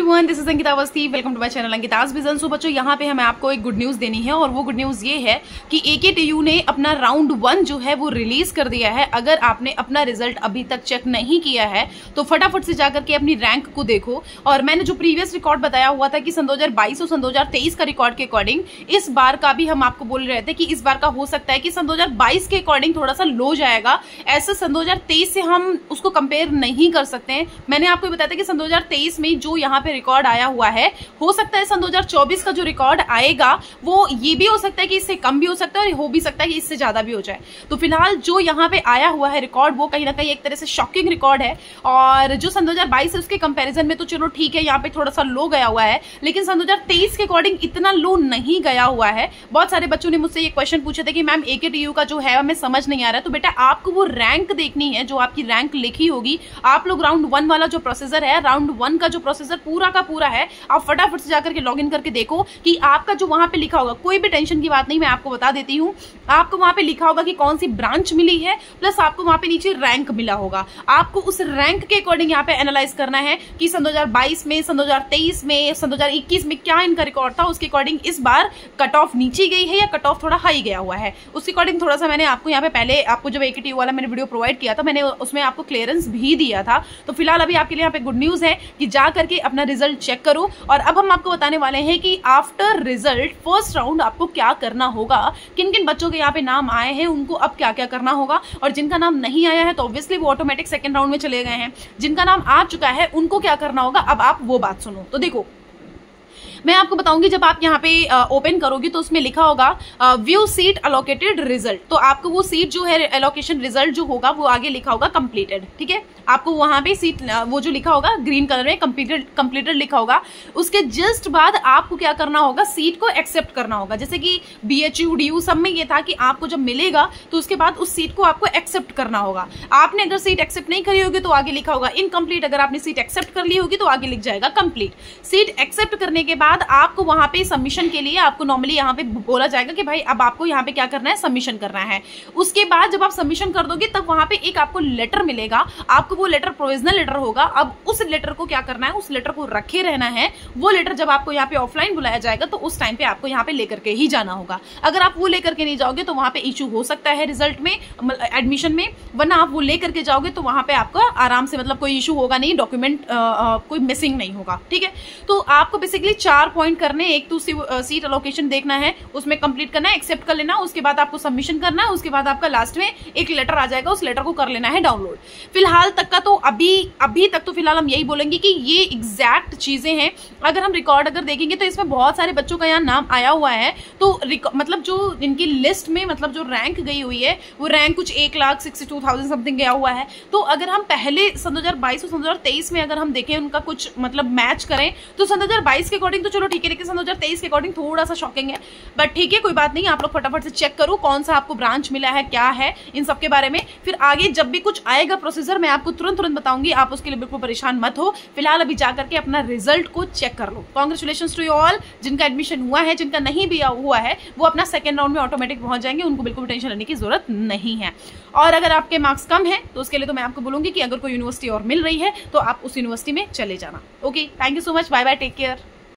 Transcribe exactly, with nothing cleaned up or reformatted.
Everyone, this is Ankita Awasthi. Welcome to my channel Ankita's vision. So बच्चों, यहाँ पे हमें आपको एक गुड न्यूज देनी है और वो गुड न्यूज ये है कि एकेटीयू ने अपना राउंड वन जो है वो रिलीज कर दिया है। अगर आपने अपना रिजल्ट अभी तक चेक नहीं किया है तो फटाफट से जाकर के अपनी रैंक को देखो। और मैंने जो प्रीवियस रिकॉर्ड बताया हुआ था कि सन दो हजार बाईस और सन दो हजार तेईस का रिकॉर्ड के अकॉर्डिंग इस बार का भी हम आपको बोल रहे थे कि इस बार का हो सकता है कि सन दो हजार बाईस के अकॉर्डिंग थोड़ा सा लो जाएगा। ऐसे सन दो हजार तेईस से हम उसको कंपेयर नहीं कर सकते हैं। मैंने आपको बताया था कि सन दो हजार तेईस में जो यहाँ पे रिकॉर्ड आया हुआ है, हो सकता है सन दो हजार चौबीस का जो रिकॉर्ड आएगा वो ये भी हो सकता है कि इससे कम भी हो सकता है और हो भी सकता है कि इससे ज्यादा भी हो जाए। तो फिलहाल जो यहाँ पे आया हुआ है रिकॉर्ड वो कहीं ना कहीं एक तरह से शॉकिंग रिकॉर्ड है। और जो सन दो हजार बाईस है उसके कंपैरिजन में तो चलो ठीक है, यहाँ पे थोड़ा सा लो गया हुआ है, लेकिन सन दो हजार तेईस के अकॉर्डिंग इतना लो नहीं गया हुआ है। बहुत सारे बच्चों ने मुझसे ये क्वेश्चन पूछे थे कि मैम एकेटीयू का जो है हमें समझ नहीं आ रहा है। तो बेटा आपको वो रैंक देखनी है, जो आपकी रैंक लिखी होगी। आप लोग राउंड वन वाला जो प्रोसीजर है, राउंड वन का जो प्रोसीजर पूरा का पूरा है, आप फटाफट से जाकर के लॉग इन करके देखो कि आपका जो वहां पे लिखा होगा, कोई भी टेंशन की बात नहीं, मैं आपको बता देती हूँ। आपको वहां पे लिखा होगा कि कौन सी ब्रांच मिली है, प्लस आपको वहां पे नीचे रैंक मिला होगा। आपको उस रैंक के अकॉर्डिंग यहाँ पे एनालाइज करना है कि सन दो हजार बाईस में, सन दो हजार तेईस में, सन दो हजार इक्कीस में क्या इनका रिकॉर्ड था। उसके अकॉर्डिंग इस बार कट ऑफ नीचे गई है या कट ऑफ थोड़ा हाई गया हुआ है, उसके अकॉर्डिंग थोड़ा सा मैंने आपको यहाँ पे पहले आपको जब एकेटीयू वाला मैंने वीडियो प्रोवाइड किया था, मैंने उसमें आपको क्लियरेंस भी दिया था। तो फिलहाल अभी आपके लिए यहाँ पे गुड न्यूज है कि जा करके अपना रिजल्ट चेक करो। और अब हम आपको बताने वाले हैं कि आफ्टर रिजल्ट फर्स्ट राउंड आपको क्या करना होगा, किन किन बच्चों के यहाँ पे नाम आए हैं उनको अब क्या क्या करना होगा, और जिनका नाम नहीं आया है तो ऑब्वियसली वो ऑटोमेटिक सेकंड राउंड में चले गए हैं। जिनका नाम आ चुका है उनको क्या करना होगा, अब आप वो बात सुनो। तो देखो, मैं आपको बताऊंगी, जब आप यहाँ पे ओपन करोगी तो उसमें लिखा होगा व्यू सीट अलोकेटेड रिजल्ट। तो आपको वो सीट जो है एलोकेशन रिजल्ट जो होगा वो आगे लिखा होगा कंप्लीटेड। ठीक है, आपको वहां पे सीट वो जो लिखा होगा ग्रीन कलर में कंप्लीटेड कंप्लीटेड लिखा होगा। उसके जस्ट बाद आपको क्या करना होगा, सीट को एक्सेप्ट करना होगा। जैसे कि बीएचयू डीयू सब में ये था कि आपको जब मिलेगा तो उसके बाद उस सीट को आपको एक्सेप्ट करना होगा। आपने अगर सीट एक्सेप्ट नहीं करी होगी तो आगे लिखा होगा इनकम्प्लीट। अगर आपने सीट एक्सेप्ट कर ली होगी तो आगे लिख जाएगा कंप्लीट। सीट एक्सेप्ट करने के बाद आपको वहां पे सबमिशन के लिए आपको नॉर्मली यहाँ पे बोला जाएगा कि भाई अब आपको यहाँ पे क्या करना है, सबमिशन करना है। उसके बाद जब आप सबमिशन कर दोगे तब वहां पे एक आपको लेटर मिलेगा। आपको वो लेटर प्रोविजनल लेटर होगा। अब उस लेटर को क्या करना है, उस लेटर को रखे रहना है। वो लेटर जब आपको यहाँ पे ऑफलाइन बुलाया जाएगा तो उस टाइम पे आपको यहाँ पे लेकर के ही जाना होगा। अगर आप वो लेकर के नहीं जाओगे तो वहां पे इशू हो सकता है रिजल्ट में, एडमिशन में, वरना आप वो लेकर के जाओगे तो वहां पे आपका आराम से मतलब कोई इशू होगा नहीं, डॉक्यूमेंट कोई मिसिंग नहीं होगा। ठीक है, तो आपको बेसिकली चार पॉइंट करने, एक तो सीट अलोकेशन देखना है, उसमें कंप्लीट करना है, एक्सेप्ट कर लेना, उसके बाद आपको सबमिशन करना है, उसके बाद आपका लास्ट में एक लेटर आ जाएगा, उस लेटर को कर लेना है डाउनलोड। फिलहाल तक का तो अभी अभी तक तो फिलहाल हम यही बोलेंगे कि ये एग्जैक्ट चीजें हैं। अगर हम रिकॉर्ड अगर देखेंगे तो इसमें बहुत सारे बच्चों का यहाँ नाम आया हुआ है। तो मतलब जो इनकी लिस्ट में मतलब जो रैंक गई हुई है वो रैंक कुछ एक lakh sixty two thousand something गया हुआ है। तो अगर हम पहले सन दो हजार बाईस और सन दो हजार तेईस में अगर हम देखें उनका कुछ मतलब मैच करें तो सन दो हजार बाईस के अकॉर्डिंग तो चलो ठीक है, लेकिन सन दो हजार तेईस के अकॉर्डिंग थोड़ा सा शॉकिंग है। बट ठीक है, कोई बात नहीं, आप लोग फटाफट से चेक करो कौन सा आपको ब्रांच मिला है, क्या है, इन सब के बारे में। फिर आगे जब भी कुछ आएगा प्रोसीजर मैं आपको तुरंत तुरंत बताऊंगी, आप उसके लिए बिल्कुल परेशान मत हो। फिलहाल अभी जाकर के अपना रिजल्ट को चेक कर लो। Congratulations to you all. जिनका एडमिशन हुआ है, जिनका नहीं भी हुआ है, वो अपना सेकंड राउंड में ऑटोमेटिक पहुंच जाएंगे, उनको बिल्कुल टेंशन लेने की जरूरत नहीं है। और अगर आपके मार्क्स कम है तो उसके लिए तो मैं आपको बोलूंगी कि अगर कोई यूनिवर्सिटी और मिल रही है तो आप उस यूनिवर्सिटी में चले जाना। Okay, thank you so much, bye bye, take care.